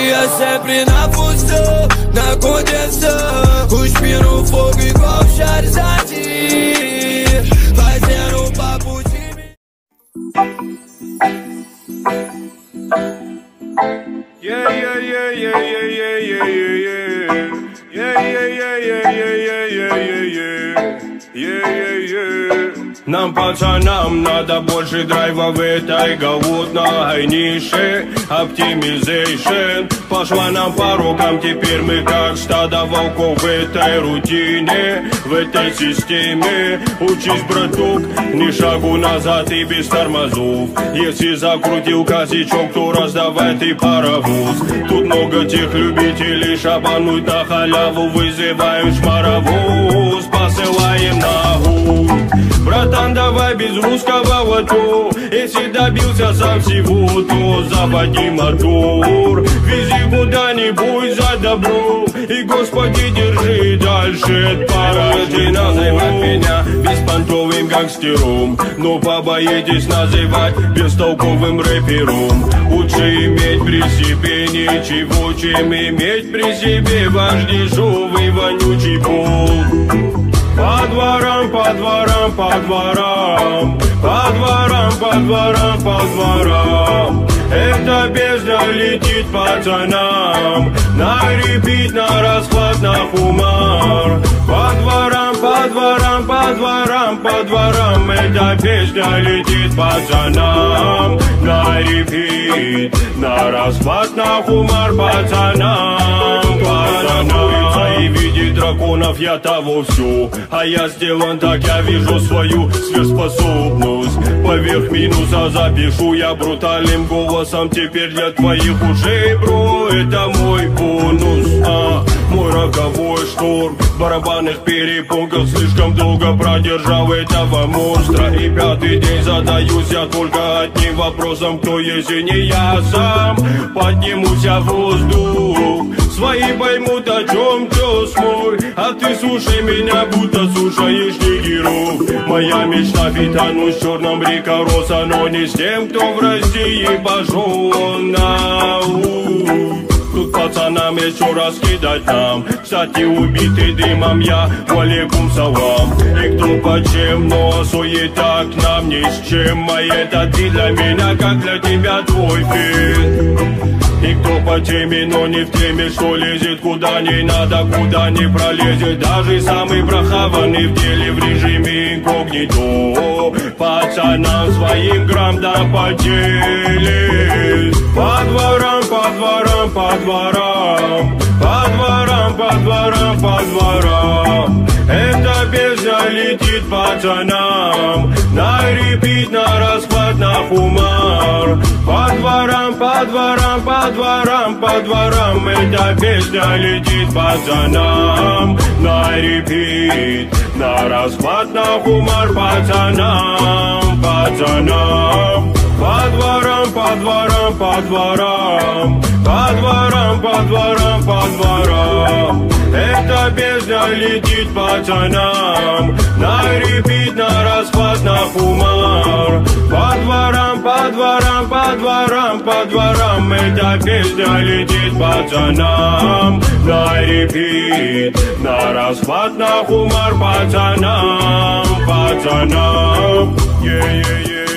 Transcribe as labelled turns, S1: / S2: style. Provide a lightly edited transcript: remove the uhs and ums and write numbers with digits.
S1: dia sempre na função, na contenção, cuspindo fogo igual Charizard, fazendo um papo de mim.
S2: Yeah, yeah, yeah, yeah, yeah, yeah, yeah, yeah. Yeah, yeah, yeah, yeah, yeah, yeah, yeah, yeah, yeah. Yeah, yeah, yeah. Нам, пацанам, надо больше драйва в этой голодной нише. Оптимизейшн пошла нам по рукам. Теперь мы как стадо волков в этой рутине, в этой системе. Учись, братук, ни шагу назад и без тормозов. Если закрутил косячок, то раздавай ты паровоз. Тут много тех любителей шабануть на халяву. Вызываем шмаровоз, посылаем на гуль. Братан, давай без русского лото. Если добился сам всего, то заводи мотор. Вези куда-нибудь за добро. И, Господи, держи дальше парадин. Называть меня беспонтовым гангстером, но побоитесь называть бестолковым рэпером. Лучше иметь при себе ничего, чем иметь при себе ваш дешевый вонючий пол. По дворам, по дворам, по дворам, по дворам, по дворам, по дворам. Эта песня летит пацанам, на репит, на расклад, на хумар. По дворам, по дворам, по дворам, по дворам. Эта песня летит пацанам, на репит, на расклад, на хумар, пацанам, пацанам. И видит драконов я того все, а я сделан так, я вижу свою сверхспособность. Поверх минуса запишу я брутальным голосом. Теперь для твоих ушей, бро, это мой бонус. Мой роковой шторм барабанных перепонках слишком долго продержал этого монстра. И пятый день задаюсь я только одним вопросом: кто, если не я сам, поднимусь в воздух. Свои поймут, о чем тёс мой, а ты слушай меня, будто слушаешь нигеров. Моя мечта фитануть в черном Рика Росса, но не с тем, кто в России пошел на луг. Тут пацанам еще раз кидать нам. Кстати, убитый дымом я, валикум салам. И кто почем, но суета к нам ни с чем. А это ты для меня, как для тебя твой фит. И кто по теме, но не в теме, что лезет куда не надо, куда не пролезет. Даже самый брахованный в деле, в режиме инкогнито. Пацанам своим грамм да потели. По дворам, по дворам, по дворам, по дворам, по дворам, по дворам. Эта песня летит пацанам, на репит, на расклад, на хумар. По дворам, по дворам, по дворам, по дворам. Эта песня летит пацанам, на репит, на расклад, на хумар. Пацанам, пацанам. По дворам, по дворам, по дворам, по дворам, по дворам, по дворам. Эта песня летит пацанам, на репит, на расклад, на хумар. По дворам, по дворам, по дворам, по дворам. Эта песня летит пацанам, на репит, на расклад, на хумар. Пацанам, пацанам. Yeah, yeah, yeah.